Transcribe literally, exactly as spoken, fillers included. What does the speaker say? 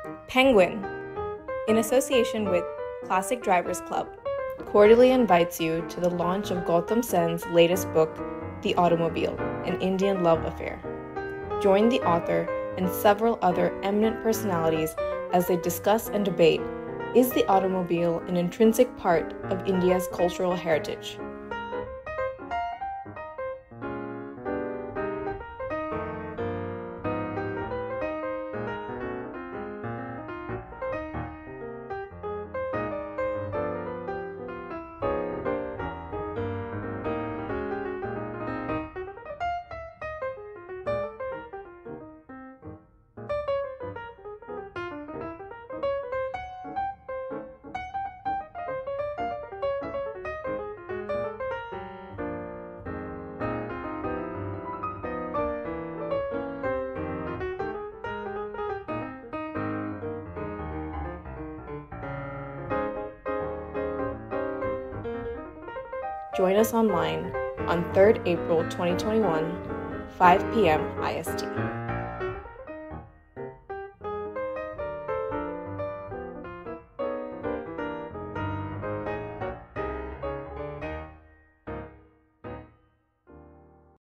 Penguin, in association with Classic Drivers Club, cordially invites you to the launch of Gautam Sen's latest book, The Automobile, An Indian Love Affair. Join the author and several other eminent personalities as they discuss and debate, is the automobile an intrinsic part of India's cultural heritage? Join us online on third April twenty twenty-one, five p m I S T.